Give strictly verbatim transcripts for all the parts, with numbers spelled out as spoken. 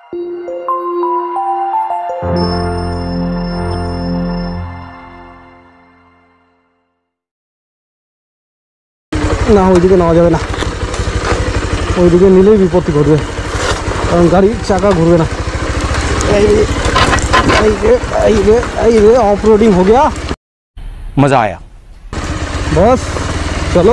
না ওইদিকে নেওয়া যাবে না, ওইদিকে নিলেই বিপত্তি ঘটবে, কারণ গাড়ির চাকা ঘুরবে না। ऑफ रोडिंग हो गया, मजा आया। बस चलो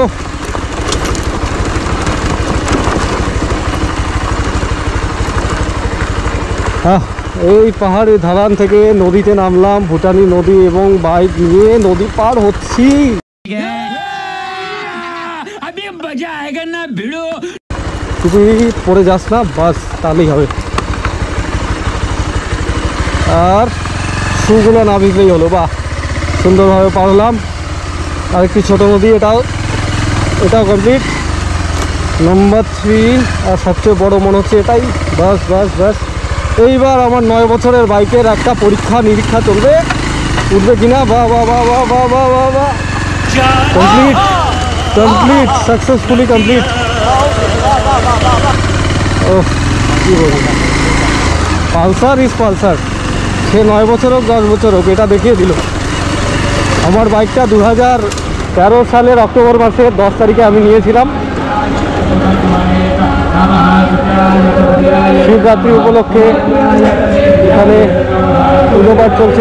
हाँ এই পাহাড়ে ঢালান থেকে নদীতে নামলাম, ভুটানি নদী, এবং বাইক নিয়ে নদী পার হচ্ছি। তুই পড়ে যাস না, বাস তাহলেই হবে। আর শুগুলো না ভিজলেই হলো। বাহ, সুন্দরভাবে পার হলাম। আর একটি ছোটো নদী, এটাও এটাও কমপ্লিট। নাম্বার থ্রি, আর সবচেয়ে বড় মনে হচ্ছে এটাই। বাস বাস বাস এইবার আমার নয় বছরের বাইকের একটা পরীক্ষা নিরীক্ষা চলবে, উঠবে কিনা। বাহ বাহ বাহ বাহ বাহ বাহ বাহ বাহ কমপ্লিট কমপ্লিট সাকসেসফুলি কমপ্লিট। ও কী বলবো, পালসার ইজ পালসার, সে নয় বছর হোক দশ বছর হোক, এটা দেখিয়ে দিল। আমার বাইকটা দু হাজার তেরো সালের অক্টোবর মাসের দশ তারিখে আমি নিয়েছিলাম, শিবরাত্রি উপলক্ষে। এখানে পুজোপাঠ চলছে।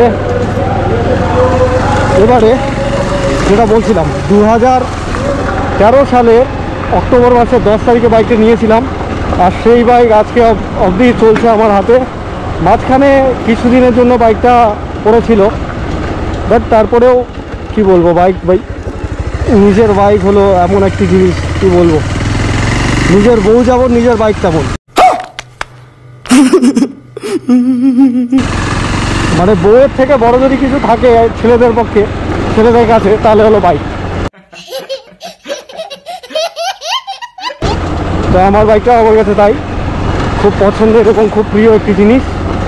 এবারে যেটা বলছিলাম, দু হাজার তেরো সালের অক্টোবর মাসের দশ তারিখে বাইকটা নিয়েছিলাম, আর সেই বাইক আজকে অবধি চলছে আমার হাতে। মাঝখানে কিছুদিনের জন্য বাইকটা পড়েছিল, বাট তারপরেও কি বলবো, বাইক বাইক নিজের বাইক হলো এমন একটি জিনিস, কি বলবো, নিজের বউ যেমন নিজের বাইক তেমন। মানে বউয়ের থেকে বড় যদি কিছু থাকে ছেলেদের পক্ষে, ছেলেদের কাছে, তাহলে হলো বাইক। তো আমার বাইকটা আমার কাছে তাই খুব পছন্দের এবং খুব প্রিয় একটি জিনিস।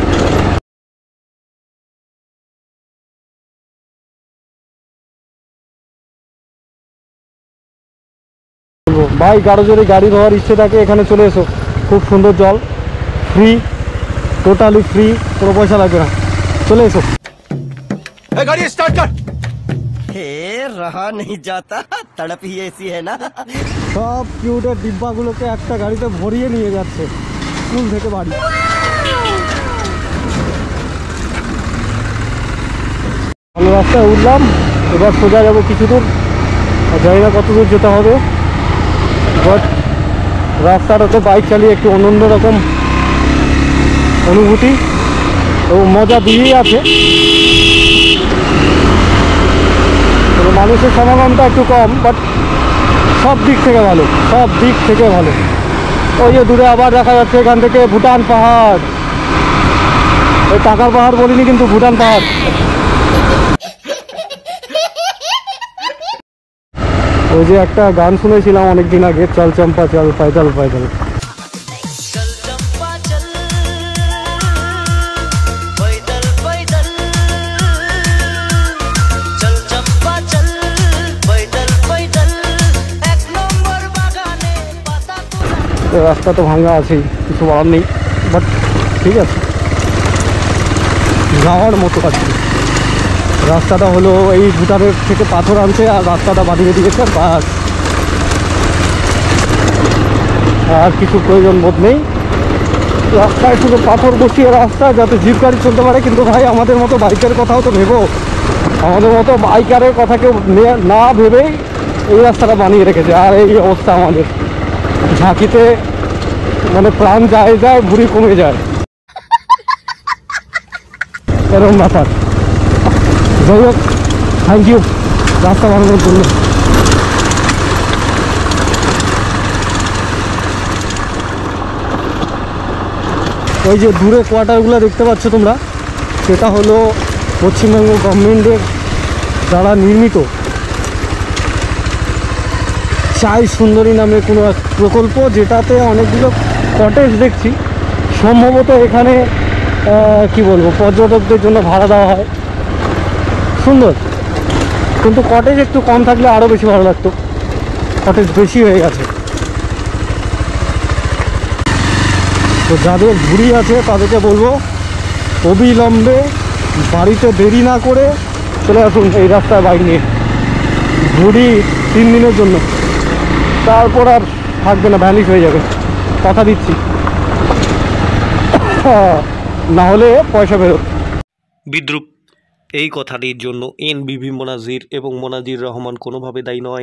ভাই কারো যদি গাড়ি ধোয়ার ইচ্ছে থাকে এখানে চলে এসো, খুব সুন্দর জল, ফ্রি, টোটালি ফ্রি, কোনো পয়সা লাগবে না, চলে এসো। गाड़ी स्टार्ट कर। हे रहा नहीं जाता, तड़प ही ऐसी है ना। সব কিউটের ডিব্বাগুলোকে একটা গাড়িতে ভরিয়ে নিয়ে যাচ্ছে স্কুল থেকে বাড়ি। ভালো রাস্তায় উঠলাম, এবার সোজা যাবো কিছু দূর, জানি না কত দূর যেতে হবে, বাট রাস্তাটাতে বাইক চালিয়ে একটু অন্য রকম অনুভূতি এবং মজা দিয়েই আছে। মানুষের সমাগমটা একটু কম, বাট সব দিক থেকে ভালো, সব দিক থেকে ভালো। ওই যে দূরে আবার দেখা যাচ্ছে এখান থেকে ভুটান পাহাড়, ওই টাকার পাহাড় বলিনি কিন্তু ভুটান পাহাড়। ওই যে একটা গান শুনেছিলাম অনেকদিন আগে, চল চম্পা চল পায়দল পায়দল, রাস্তা তো ভাঙা আছেই, কিছু বলার নেই, বাট ঠিক আছে, যাওয়ার মতো আছে। রাস্তাটা হলো এই ভুটানের থেকে পাথর আনছে আর রাস্তাটা বাঁধিয়ে দিয়েছে, বাস, আর কিছু প্রয়োজন বোধ নেই। রাস্তায় শুধু পাথর বসিয়ে রাস্তা, যাতে জিপ গাড়ি চলতে পারে। কিন্তু ভাই আমাদের মতো বাইকের কথাও তো ভেবো, আমাদের মতো বাইকারের কথা কেউ না ভেবেই এই রাস্তাটা বানিয়ে রেখেছে, আর এই অবস্থা আমাদের। ঝাঁকিতে মানে প্রাণ যায় যায়, ভুঁড়ি কমে যায়, এরকম ব্যাপার। যাই হোক, থ্যাংক ইউ রাস্তা বানানোর জন্য। ওই যে দূরে কোয়ার্টারগুলো দেখতে পাচ্ছ তোমরা, সেটা হলো পশ্চিমবঙ্গ গভর্নমেন্টের দ্বারা নির্মিত চাই সুন্দরী নামে কোনো এক প্রকল্প, যেটাতে অনেকগুলো কটেজ দেখছি। সম্ভবত এখানে কি বলবো, পর্যটকদের জন্য ভাড়া দেওয়া হয়। সুন্দর, কিন্তু কটেজ একটু কম থাকলে আরও বেশি ভালো লাগতো, কটেজ বেশি হয়ে গেছে। তো যাদের ঘুড়ি আছে তাদেরকে বলবো অবিলম্বে বাড়িতে দেরি না করে চলে আসুন এই রাস্তায় বাইক নিয়ে। ঘুড়ি তিন দিনের জন্য, তারপর আর থাকবে না, ভ্যানিশ হয়ে যাবে, কথা দিচ্ছি। না হলে পয়সা বেরো। বিদ্রুপ এই কথাটির জন্য এন বিভি মোনাজির এবং মোনাজির রহমান কোনোভাবে দায়ী নয়।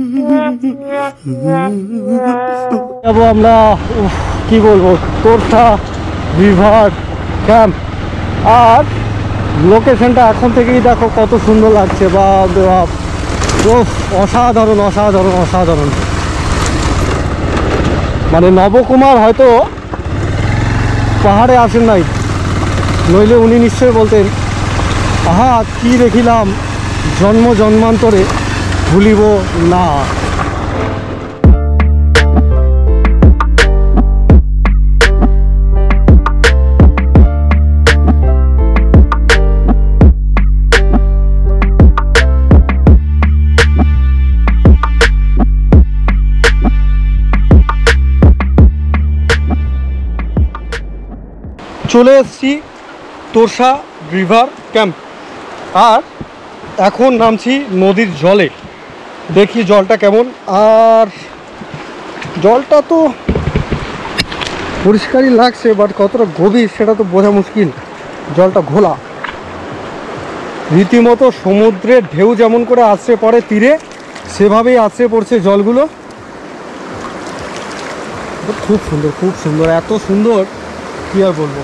যাবো আমরা, কি বলবো, তোরটা রিভার ক্যাম্প। আর লোকেশনটা এখন থেকেই দেখো কত সুন্দর লাগছে, বা অসাধারণ অসাধারণ অসাধারণ। মানে নবকুমার হয়তো পাহাড়ে আসেন নাই, নইলে উনি নিশ্চয়ই বলতেন, আহা কি দেখিলাম জন্ম জন্মান্তরে ভুলিব না। চলে এসেছি তোরসা রিভার ক্যাম্প। আর এখন নামছি নদীর জলে, দেখি জলটা কেমন। আর জলটা তো পরিষ্কারই লাগছে, বাট কতটা গভীর সেটা তো বোঝা মুশকিল। জলটা ঘোলা, রীতিমতো সমুদ্রের ঢেউ যেমন করে আছড়ে পড়ে তীরে, সেভাবেই আছড়ে পড়ছে জলগুলো। খুব সুন্দর, খুব সুন্দর, এত সুন্দর কি আর বলবো।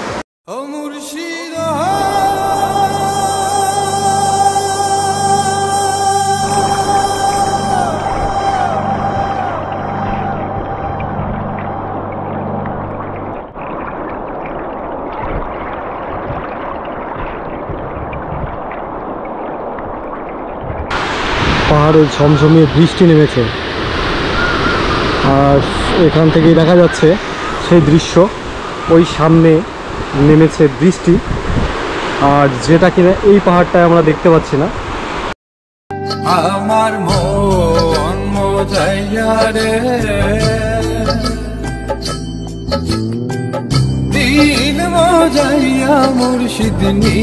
পাহাড়ে ঝমঝমিয়ে বৃষ্টি নেমেছে, আর এখান থেকেই দেখা যাচ্ছে সেই দৃশ্য। ওই সামনে নেমেছে বৃষ্টি, আর যেটা কিনা এই পাহাড়টায় আমরা দেখতে পাচ্ছি না। আমার মন মোজাইয়া রে দিন মোজাইয়া মুর্শিদ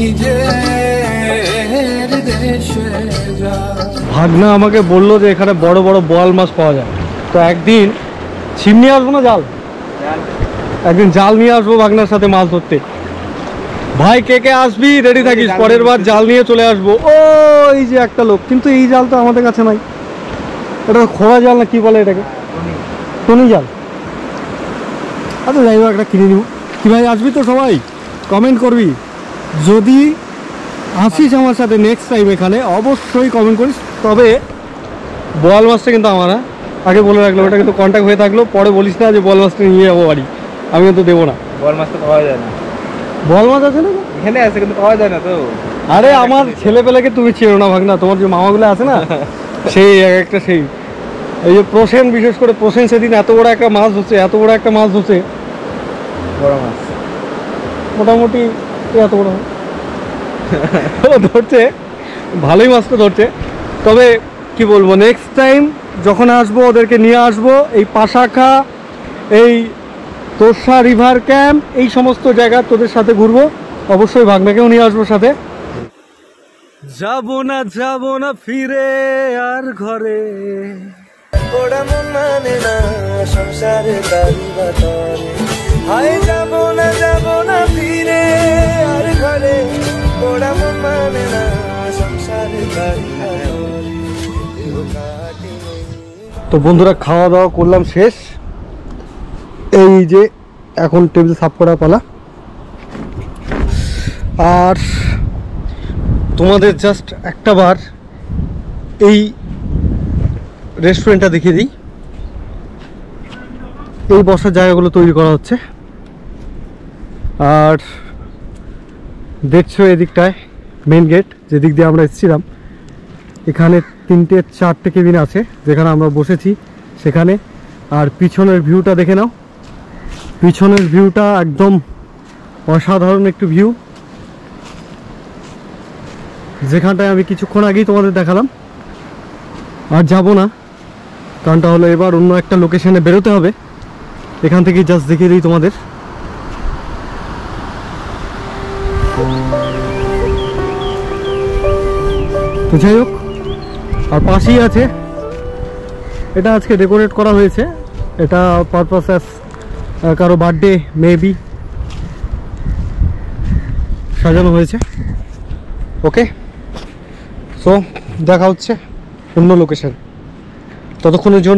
নিজের দেশে যা। ভাগনা আমাকে বললো যে এখানে বড় বড় বোয়াল মাছ পাওয়া যায়, তো একদিন ছিপ নিয়ে আসবো না, জাল একদিন জাল নিয়ে আসবো ভাগনার সাথে মাছ ধরতে। ভাই কে কে আসবি রেডি থাকিস, পরের বার জাল নিয়ে চলে আসবো। ও এই যে একটা লোক, কিন্তু এই জাল তো আমাদের কাছে নাই। এটা খোড়া জাল না কি বলে এটাকে, টনি জাল। আচ্ছা যাই হোক, একটা কিনে নিব। কি ভাই আসবি তো? সবাই কমেন্ট করবি, যদি আসিস আমার সাথে নেক্সট টাইম এখানে অবশ্যই কমেন্ট করিস। তবে বোয়াল মাছটা কিন্তু আমার, না আগে বলে রাখলাম, এটা কিন্তু কন্ট্যাক্ট হয়ে থাকলো, পরে বলিস না যে বোয়াল মাছটা নিয়ে যাবো বাড়ি, আমি কিন্তু দেবো না। বোয়াল মাছ তো পাওয়া যায় না, বোয়াল মাছ আছে না এখানে আছে কিন্তু পাওয়া যায় না তো। আরে আমার ছেলে পেলেকে তুমি চেনো না ভাগনা, তোমার যে মামাগুলো আছে না সেই এক একটা, সেই এই যে প্রসেন, বিশেষ করে প্রসেন সেদিন এত বড় একটা মাছ ধরছে, এত বড় একটা মাছ ধরছে, বড় মাছ মোটামুটি এত বড় ধরছে, ভালোই মাছটা ধরছে। তবে কি বলবো, নেক্সট টাইম যখন আসবো ওদেরকে নিয়ে আসবো এই পাশাখা, এই তোরসা রিভার ক্যাম্প, এই সমস্ত জায়গা তোদের সাথে ঘুরবো। অবশ্যই ভাগনাকেও নিয়ে আসবো সাথে। যাবো না যাবো না ফিরে আর ঘরে, ওরা মন মানে না সংসারে দাঁড়ি বাতারে, হায় যাবো না যাবো না ফিরে আর ঘরে, ওরা মন মানে না সংসারে দাঁড়ি বাতারে। তো বন্ধুরা, খাওয়া দাওয়া করলাম শেষ, এই যে এখন টেবিল সাফ করা পালা। আর তোমাদের জাস্ট একটা বার এই রেস্টুরেন্টটা দেখিয়ে দিই। এই বসার জায়গাগুলো তৈরি করা হচ্ছে, আর দেখছো এদিকটায় মেন গেট, যেদিক দিয়ে আমরা এসেছিলাম, এখানে তিনটে চারটে কেবিন আছে যেখানে আমরা বসেছি সেখানে। আর পিছনের ভিউটা দেখে নাও, পিছনের ভিউটা একদম অসাধারণ একটু ভিউ, যেখানটায় আমি কিছুক্ষণ আগেই তোমাদের দেখালাম। আর যাব না, কারণটা হলো এবার অন্য একটা লোকেশনে বেরোতে হবে, এখান থেকে জাস্ট দেখিয়ে দিই তোমাদের। তো যাই হোক, আর পাশেই আছে, এটা আজকে ডেকোরেট করা হয়েছে, এটা পারপাস অ্যাজ কারো বার্থডে মেবি সাজানো হয়েছে। ওকে, সো দেখা হচ্ছে অন্য লোকেশন। ততক্ষণের জন্য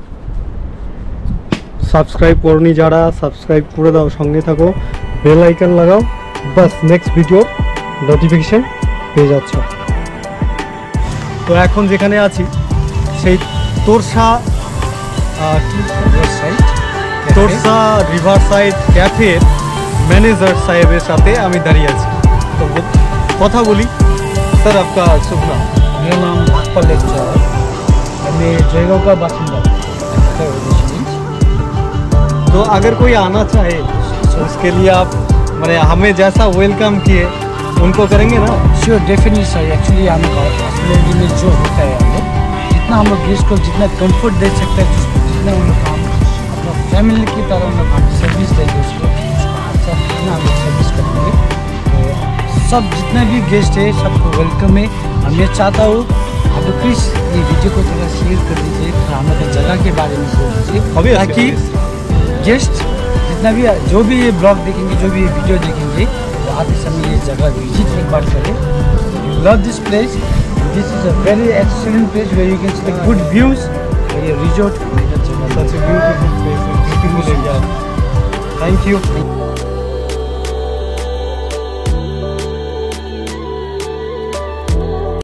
সাবস্ক্রাইব করনি যারা, সাবস্ক্রাইব করে দাও, সঙ্গে থাকো, বেল আইকন লাগাও, বাস নেক্সট ভিডিওর নোটিফিকেশন পেয়ে যাচ্ছ। তো এখন যেখানে আছি সেই তোরসা তোরসা রিভার সাইড ক্যাফের ম্যানেজার সাহেবের সাথে আমি দাঁড়িয়ে আছি। তো কথা বলি। স্যার आपका शुभ नाम? मेरा नाम भागपाल लेक्चर है, मैं जयगांव का बासिंदा हूँ। तो अगर कोई आना चाहे तो उसके लिए आप मैंने हमें जैसा वेलकम किए उनको करेंगे ना? Sure, definitely sir. एक्चुअली हम हॉस्पिटलिटी में जो होता है हम लोग जितना हम लोग गेस्ट को जितना कंफर्ट दे सकते हैं, जितना हम लोग काम अपना फैमिली की तरह हम लोग हम सर्विस देंगे उसको, अच्छा जितना हम लोग सर्विस करेंगे। तो सब जितना भी गेस्ट है सबको वेलकम है। और मैं चाहता हूँ आप लोग प्लीज़ ये वीडियो को थोड़ा शेयर कर दीजिए, थोड़ा हम लोग की जगह के बारे में बोल दीजिए, ताकि गेस्ट जितना भी जो भी ये ब्लॉग देखेंगे, जो भी ये वीडियो देखेंगे, वो आते समय ये जगह विजिट एक बार करें। You love this place, this is a very excellent place where you can see the good views. ये resort, Such a beautiful place, a beautiful area. Thank you.